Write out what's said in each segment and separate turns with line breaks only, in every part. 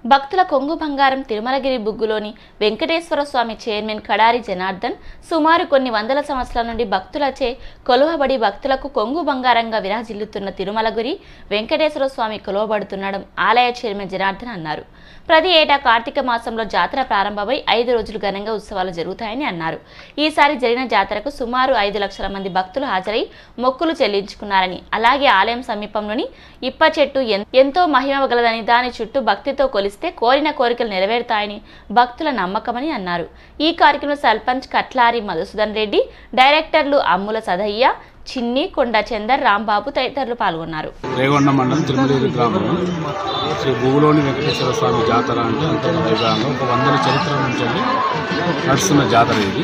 భక్తుల కొంగు బంగారం తిరుమలగిరి బుగ్గులోని వెంకటేశ్వర స్వామి చైర్మన్ కడారి జనార్దన్ సుమారు కొన్ని వందల సంవత్సరాల నుండి భక్తులచే కొలువబడి భక్తులకు కొంగు బంగారంగా విరాజిల్లుతున్న తిరుమలగిరి వెంకటేశ్వర స్వామి కొలువబడుతుండడం ఆలయ చైర్మన్ జనార్దన్ అన్నారు. ప్రతి ఏటా కార్తీక మాసంలో జాతర ప్రారంభమై 5 రోజులు ఘనంగా ఉత్సవాలు జరుగుతాయని అన్నారు. ఈసారి జరిగిన జాతరకు సుమారు 5 లక్షల మంది భక్తులు హాజరై మొక్కులు చెల్లించుకున్నారని, అలాగే ఆలయం సమీపంలోని ఇప్ప చెట్టు ఎంతో మహిమగలదని, దాని చుట్టూ భక్తితో కొలిస్తే కోరిన కోరికలు నెరవేరుతాయని భక్తుల నమ్మకమని అన్నారు. ఈ కార్యక్రమంలో సర్పంచ్ కట్లారి మధుసూదన్ రెడ్డి, డైరెక్టర్లు అమ్ముల సదయ్య, చిన్ని, కొండ చందర్, రాంబాబు తదితరులు పాల్గొన్నారు.
రేగొండ మండలం తిరుమలగిరి గ్రామంలో శ్రీ భూలోని వెంకటేశ్వర స్వామి జాతర అంటే అంతర్గత వైభవంగా 100 చరిత్ర నుంచి నడుస్తున్న జాతర ఇది.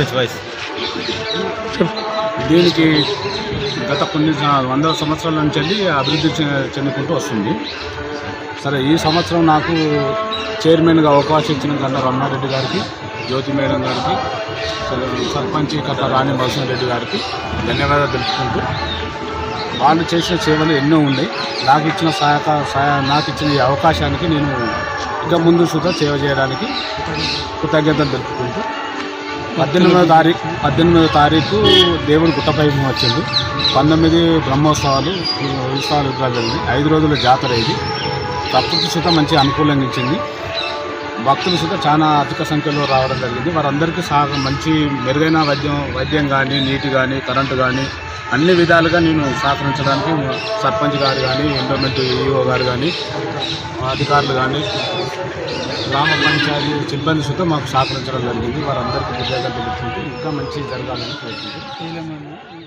దీనికి గత కొన్ని 100 సంవత్సరాల నుంచి అభివృద్ధి చెందుకుంటూ వస్తుంది. సరే, ఈ సంవత్సరం నాకు చైర్మన్గా అవకాశం ఇచ్చిన గంట రమణారెడ్డి గారికి, జ్యోతి మేడం గారికి, సర్పంచ్ కట్ట రాణి మధుసూదన్ రెడ్డి గారికి ధన్యవాదాలు తెలుపుకుంటూ, వాళ్ళు చేసిన సేవలు ఎన్నో ఉన్నాయి. నాకు ఇచ్చిన ఈ అవకాశానికి నేను ఇంకా ముందు సుధా సేవ చేయడానికి కృతజ్ఞతలు తెలుపుకుంటూ 18వ తారీఖు దేవుడు గుట్టపై వచ్చింది. 19 బ్రహ్మోత్సవాలు జరిగింది. 5 రోజుల జాతర ఇది. ప్రకృతి సుత మంచి అనుకూలంగా ఇచ్చింది. భక్తులు సుత చాలా అధిక సంఖ్యలో రావడం జరిగింది. వారందరికీ మంచి మెరుగైన వైద్యం కానీ, నీటి కానీ, కరెంటు కానీ అన్ని విధాలుగా నేను సహకరించడానికి సర్పంచ్ గారు కానీ, ఎండోమెంట్ ఈఓ గారు కానీ, అధికారులు కానీ, గ్రామ పంచాయతీ సిబ్బంది సుత మాకు సహకరించడం జరిగింది. వారందరికీ కృతజ్ఞతలు తెలుపుకుంటూ ఇంకా మంచి జరగాలని ప్రయత్నించారు.